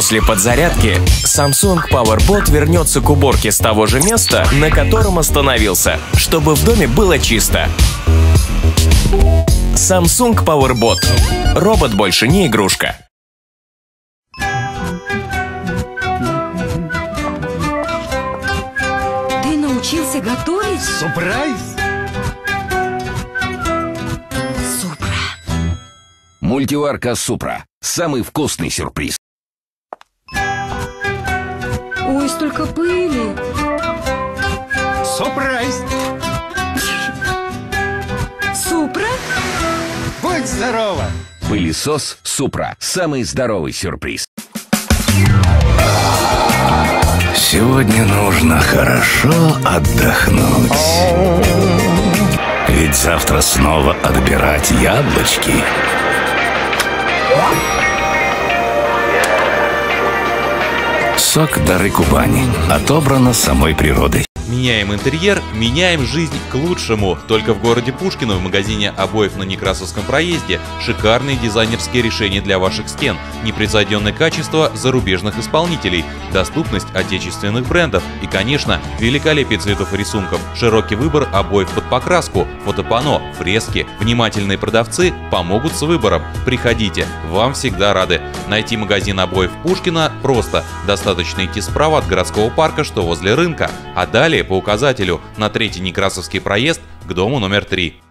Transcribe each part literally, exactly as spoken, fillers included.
После подзарядки Samsung PowerBot вернется к уборке с того же места, на котором остановился, чтобы в доме было чисто. Samsung PowerBot. Робот больше не игрушка. Ты научился готовить? Сюрприз! Супра. Мультиварка Супра. Самый вкусный сюрприз. Ой, столько пыли. Сюрприз! Супра? Будь здорова! Пылесос Супра. Самый здоровый сюрприз. Сегодня нужно хорошо отдохнуть. Ведь завтра снова отбирать яблочки. Сок «Дары Кубани» отобрано самой природой. Меняем интерьер, меняем жизнь к лучшему. Только в городе Пушкино в магазине обоев на Некрасовском проезде шикарные дизайнерские решения для ваших стен, непревзойденное качество зарубежных исполнителей, доступность отечественных брендов и, конечно, великолепие цветов и рисунков, широкий выбор обоев под покраску, фотопанно, фрески. Внимательные продавцы помогут с выбором. Приходите, вам всегда рады. Найти магазин обоев Пушкино просто. Достаточно идти справа от городского парка, что возле рынка, а далее по указателю на третий Некрасовский проезд к дому номер три.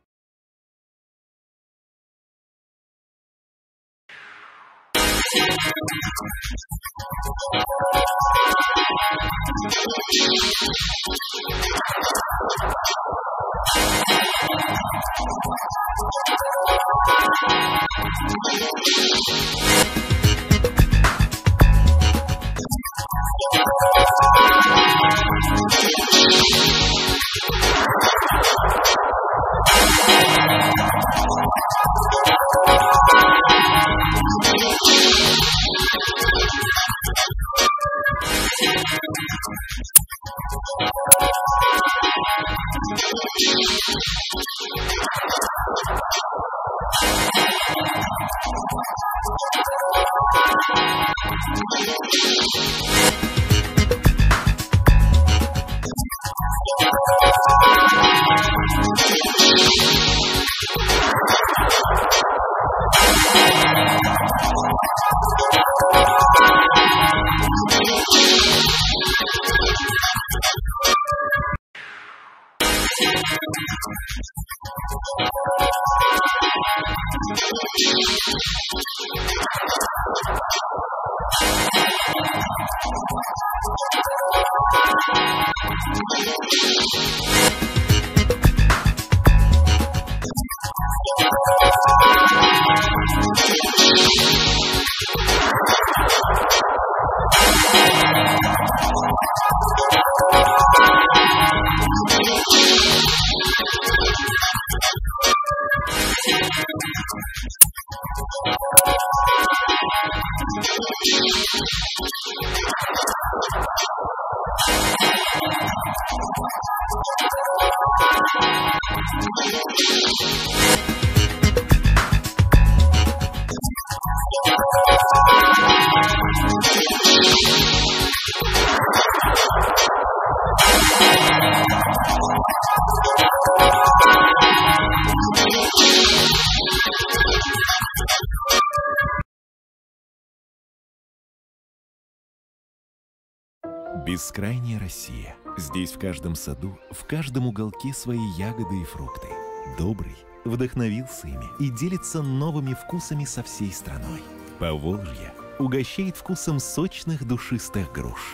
Бескрайняя Россия. Здесь в каждом саду, в каждом уголке свои ягоды и фрукты. Добрый вдохновился ими и делится новыми вкусами со всей страной. Поволжье угощает вкусом сочных душистых груш.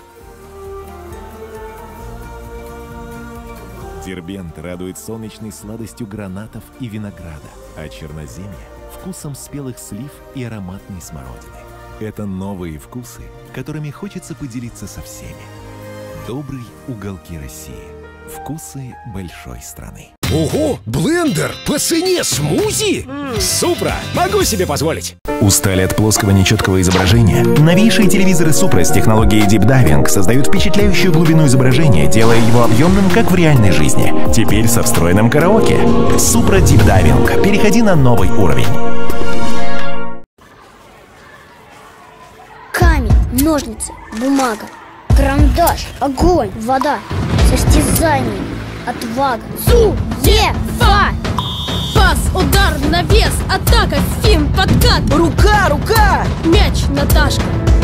Дербент радует солнечной сладостью гранатов и винограда, а Черноземье – вкусом спелых слив и ароматной смородины. Это новые вкусы, которыми хочется поделиться со всеми. Добрый уголки России. Вкусы большой страны. Ого, блендер по цене смузи? Супра, могу себе позволить. Устали от плоского нечеткого изображения? Новейшие телевизоры Супра с технологией Deep Diving создают впечатляющую глубину изображения, делая его объемным, как в реальной жизни. Теперь со встроенным караоке. Супра Deep Diving. Переходи на новый уровень. Камень. ножницы, бумага, карандаш, огонь, вода, состязание, отвага, Цу-е-фа! Пас, удар, навес, атака, фин, подкат. Рука, рука! Мяч, Наташка.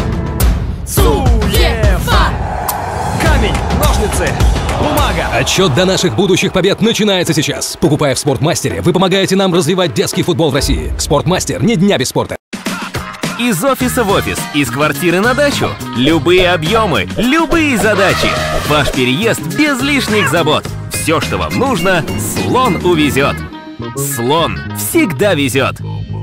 Цу-е-фа! Камень, ножницы, бумага. Отсчет до наших будущих побед начинается сейчас. Покупая в Спортмастере, вы помогаете нам развивать детский футбол в России. Спортмастер, ни дня без спорта. Из офиса в офис, из квартиры на дачу. Любые объемы, любые задачи. Ваш переезд без лишних забот. Все, что вам нужно, Слон увезет. Слон всегда везет.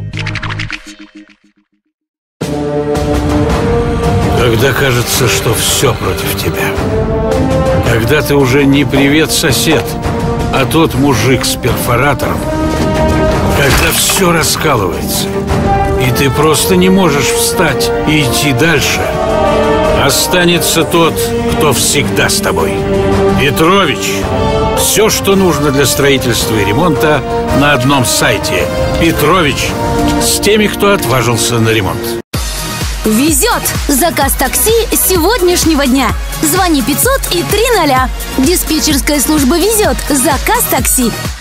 Когда кажется, что все против тебя. Когда ты уже не привет, сосед, а тот мужик с перфоратором. Когда все раскалывается, и ты просто не можешь встать и идти дальше. Останется тот, кто всегда с тобой. Петрович. Все, что нужно для строительства и ремонта, на одном сайте. Петрович. С теми, кто отважился на ремонт. Везет! Заказ такси с сегодняшнего дня. Звони пятьсот и три ноля. Диспетчерская служба везет. Заказ такси.